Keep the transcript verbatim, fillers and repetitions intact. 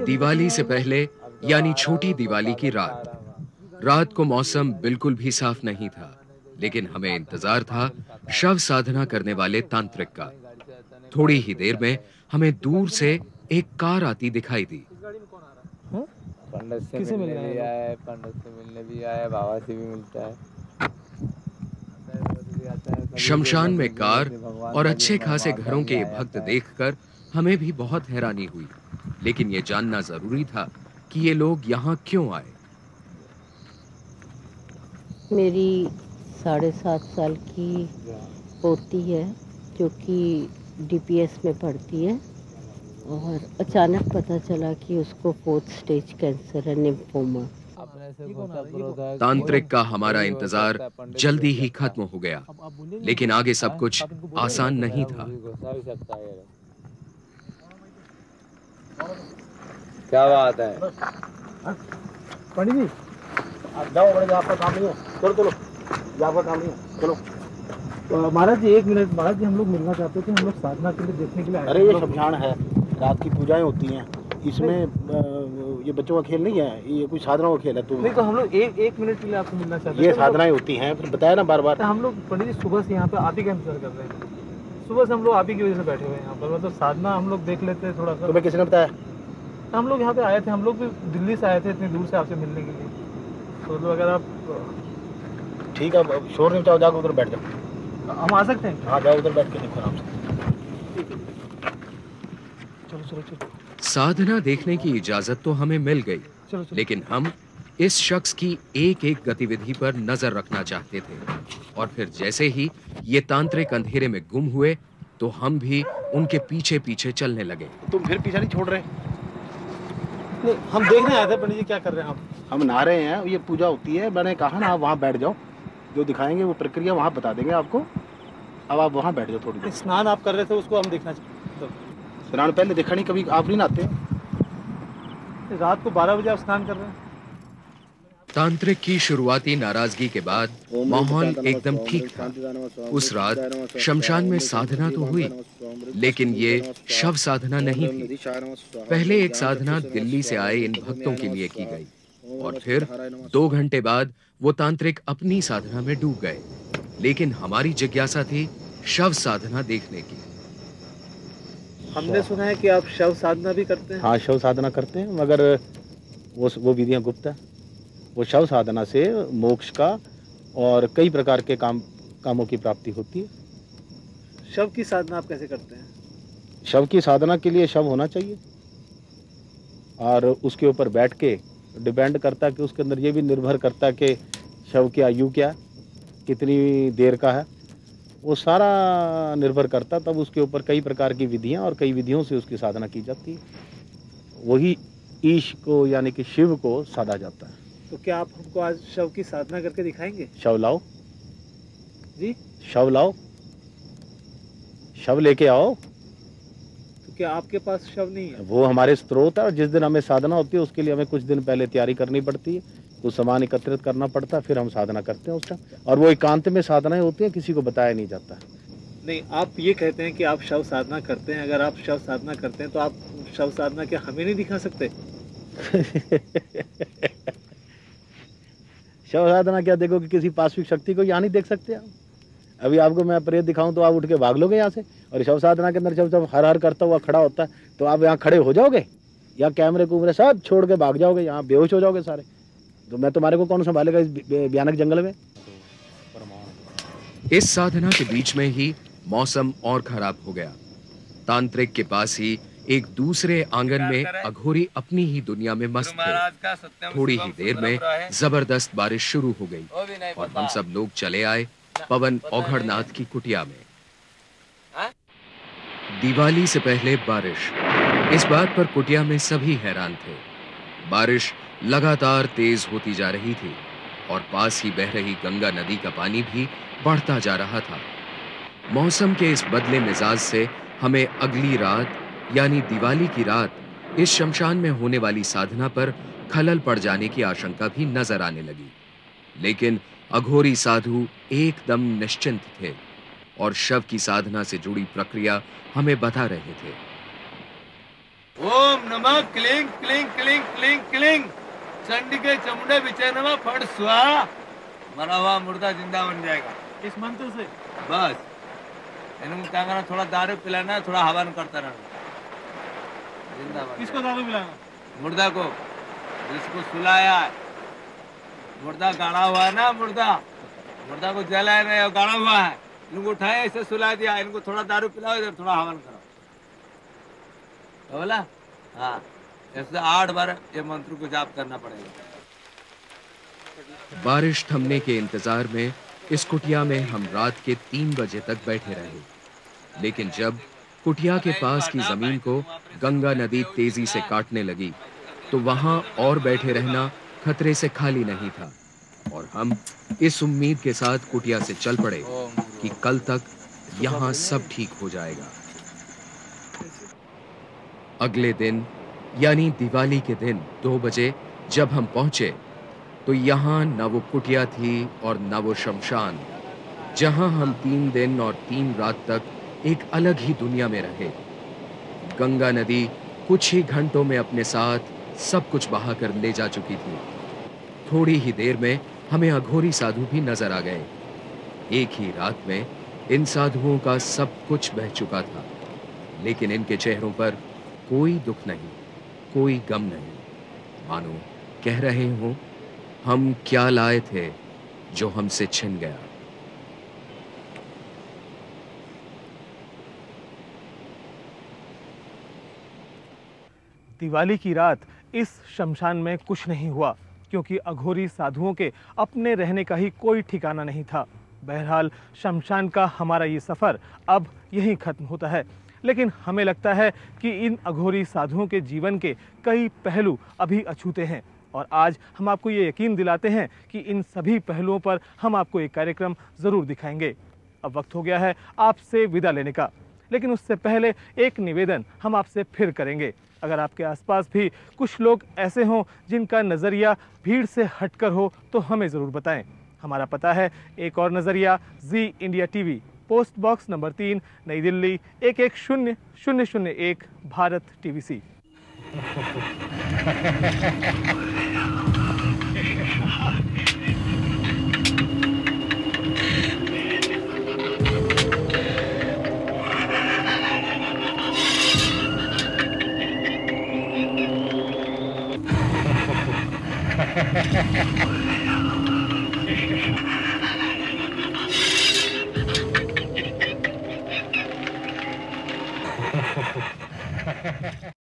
दिवाली से पहले यानी छोटी दिवाली की रात। रात को मौसम बिल्कुल भी साफ नहीं था, लेकिन हमें इंतजार था शव साधना करने वाले तांत्रिक का। थोड़ी ही देर में हमें दूर से एक कार आती दिखाई दी। हाँ? पंडित से किसे मिलने मिलने आए भी लोग? आया है, पंडित से मिलने भी आया है, बाबा से भी मिलता है। शमशान में कार भगवान और का जो अच्छे खासे वहाँ घरों करने के आ ये भक्त जाता है। देखकर हमें भी बहुत हैरानी हुई, लेकिन ये जानना जरूरी था कि ये लोग यहाँ क्यों आए। मेरी साढ़े सात साल की पोती है जो कि डीपीएस में पढ़ती है और अचानक पता चला कि उसको फोर्थ स्टेज कैंसर है, लिम्फोमा। अपने से घुसा है, तांत्रिक का कोई हमारा भी हो इंतजार सकता है, पंडित भी जल्दी हो ही सकता है। खत्म हो गया, अब आप बोलेंगे लेकिन उनको? आगे सब हाँ? कुछ आप इनको बोलेंगे? आसान नहीं था। घुसा भी सकता है ये। क्या बात है? पंडित जी आप जाओ, बड़े आपका काम नहीं है। चलो चलो, ये आपका काम नहीं है, चलो। तो महाराज जी एक मिनट, महाराज जी हम लोग मिलना चाहते थे, हम लोग साधना के लिए देखने के लिए आए थे। अरे ये शमशान है, रात की पूजाएं होती हैं इसमें। अ, ये बच्चों का खेल नहीं है, ये कोई साधना का खेल है। तो नहीं तो हम लोग एक एक मिनट के लिए आपसे मिलना चाहते थे। ये साधनाएं होती हैं, फिर बताया ना बार बार। हम लोग पंडित जी सुबह से यहाँ पे आप ही का इंतजार कर रहे हैं। सुबह से हम लोग आप ही की वजह से बैठे हुए हैं यहाँ पर, मतलब साधना हम लोग देख लेते हैं थोड़ा सा। तुम्हें किसने बताया? हम लोग यहाँ पे आए थे, हम लोग भी दिल्ली से आए थे इतनी दूर से आपसे मिलने के लिए। तो अगर आप ठीक है, शोर नहीं मचाओ, जाओ उधर बैठ जाओ। हम आ सकते हैं? हाँ जाओ उधर बैठ के देखो आराम से। चलो चलो चलो साधना देखने की इजाजत तो हमें मिल गई, चलो चलो। लेकिन हम इस शख्स की एक एक गतिविधि पर नजर रखना चाहते थे। और फिर जैसे ही ये तांत्रिक अंधेरे में गुम हुए तो हम भी उनके पीछे पीछे चलने लगे। तुम फिर पीछे नहीं छोड़ रहे? नहीं, हम देखने आए थे पंडित जी, क्या कर रहे हैं आप? हम नहा रहे हैं, ये पूजा होती है। मैंने कहा ना आप वहाँ बैठ जाओ, जो दिखाएंगे वो प्रक्रिया वहाँ बता देंगे आपको। अब आप वहाँ बैठ जाओ थोड़ी देर। स्नान आप कर रहे थे, उसको हम देखना चाहते। स्नान पहले देखा नहीं कभी, आप नहीं नहाते? रात को बारह बजे आप स्नान कर रहे हैं? तांत्रिक की शुरुआती नाराजगी के बाद माहौल एकदम ठीक था। उस रात शमशान में साधना तो हुई, लेकिन ये शव साधना नहीं थी। पहले एक साधना दिल्ली से आए इन भक्तों के लिए की गई और फिर दो घंटे बाद वो तांत्रिक अपनी साधना में डूब गए। लेकिन हमारी जिज्ञासा थी शव साधना देखने की। हमने सुना है कि आप शव साधना भी करते हैं। हाँ शव साधना करते हैं, मगर वो वो विधियाँ गुप्त है। वो शव साधना से मोक्ष का और कई प्रकार के काम कामों की प्राप्ति होती है। शव की साधना आप कैसे करते हैं? शव की साधना के लिए शव होना चाहिए और उसके ऊपर बैठ के डिपेंड करता है कि उसके अंदर ये भी निर्भर करता है कि शव की आयु क्या, कितनी देर का है, वो सारा निर्भर करता। तब उसके ऊपर कई प्रकार की विधियां और कई विधियों से उसकी साधना की जाती है। वही ईश को यानी कि शिव को साधा जाता है। तो क्या आप हमको आज शव की साधना करके दिखाएंगे? शव लाओ जी, शव लाओ, शव लेके आओ। तो क्या आपके पास शव नहीं है? वो हमारे स्रोत है और जिस दिन हमें साधना होती है उसके लिए हमें कुछ दिन पहले तैयारी करनी पड़ती है, कुछ सामान एकत्रित करना पड़ता है, फिर हम साधना करते हैं उस टाइम। और वो एकांत में साधनाएं होती हैं, किसी को बताया नहीं जाता। नहीं, आप ये कहते हैं कि आप शव साधना करते हैं। अगर आप शव साधना करते हैं तो आप शव साधना क्या हमें नहीं दिखा सकते? शव साधना क्या देखो कि किसी पाश्विक शक्ति को यहाँ नहीं देख सकते आप। अभी आपको मैं प्रेत दिखाऊं तो आप उठ के भाग लोगे यहाँ से। और शव साधना के अंदर जब जब हर हर करता हुआ खड़ा होता है तो आप यहाँ खड़े हो जाओगे या कैमरे कुमरे सब छोड़ के भाग जाओगे, यहाँ बेहोश हो जाओगे सारे। तो मैं तुम्हारे को कौन संभालेगा इस भयानक जंगल में। इस साधना के बीच में ही मौसम और खराब हो गया। तांत्रिक के पास ही एक दूसरे आंगन में अघोरी अपनी ही दुनिया में मस्त थे। थोड़ी ही देर में जबरदस्त बारिश शुरू हो गई और हम सब लोग चले आए पवन औघड़नाथ की कुटिया में। दिवाली से पहले बारिश, इस बात पर कुटिया में सभी हैरान थे। बारिश लगातार तेज होती जा रही थी और पास ही बह रही गंगा नदी का पानी भी बढ़ता जा रहा था। मौसम के इस बदले मिजाज से हमें अगली रात यानी दिवाली की रात इस शमशान में होने वाली साधना पर खलल पड़ जाने की आशंका भी नजर आने लगी। लेकिन अघोरी साधु एकदम निश्चिंत थे और शव की साधना से जुड़ी प्रक्रिया हमें बता रहे थे। ओम नमः क्लिंग क्लिंग क्लिंग क्लिंग क्लिंग चंडी के चमुंडे बिचे नमः फट स्वाहा। मरा हुआ मुर्दा जिंदा बन जाएगा इस मंत्र से। बस। इनको क्या करना, थोड़ा दारू पिलाना, थोड़ा हवन करता रहना, जिंदा बन किसको दारू पिलाना? मुर्दा को, जिसको सुलाया है। मुर्दा गाड़ा हुआ है ना, मुर्दा मुर्दा को जलाया नहीं, गाड़ा हुआ है। इनको उठाए, ऐसे सुला दिया, इनको थोड़ा दारू पिलाओ, इधर थोड़ा हवन करो। तो बोला हाँ, ऐसे आठ बार ये मंत्र को जाप करना पड़ेगा। बारिश थमने के इंतजार में इस कुटिया में हम रात के तीन बजे तक बैठे रहे, लेकिन जब कुटिया के पास की जमीन को गंगा नदी तेजी से काटने लगी तो वहां और बैठे रहना खतरे से खाली नहीं था, और हम इस उम्मीद के साथ कुटिया से चल पड़े कि कल तक यहाँ सब ठीक हो जाएगा। अगले दिन यानी दिवाली के दिन दो बजे जब हम पहुंचे तो यहाँ न वो कुटिया थी और न वो शमशान, जहां हम तीन दिन और तीन रात तक एक अलग ही दुनिया में रहे। गंगा नदी कुछ ही घंटों में अपने साथ सब कुछ बहाकर ले जा चुकी थी। थोड़ी ही देर में हमें अघोरी साधु भी नजर आ गए। एक ही रात में इन साधुओं का सब कुछ बह चुका था, लेकिन इनके चेहरों पर कोई दुख नहीं, कोई गम नहीं, मानो कह रहे हों हम क्या लाए थे जो हमसे छिन गया। दिवाली की रात इस शमशान में कुछ नहीं हुआ, क्योंकि अघोरी साधुओं के अपने रहने का ही कोई ठिकाना नहीं था। बहरहाल शमशान का हमारा ये सफ़र अब यहीं ख़त्म होता है, लेकिन हमें लगता है कि इन अघोरी साधुओं के जीवन के कई पहलू अभी अछूते हैं, और आज हम आपको ये यकीन दिलाते हैं कि इन सभी पहलुओं पर हम आपको एक कार्यक्रम ज़रूर दिखाएंगे। अब वक्त हो गया है आपसे विदा लेने का, लेकिन उससे पहले एक निवेदन हम आपसे फिर करेंगे। अगर आपके आसपास भी कुछ लोग ऐसे हों जिनका नज़रिया भीड़ से हटकर हो तो हमें ज़रूर बताएं। हमारा पता है एक और नज़रिया, जी India TV, post box number तीन, नई दिल्ली एक एक शून्य शून्य शून्य एक, भारत टीवीसी।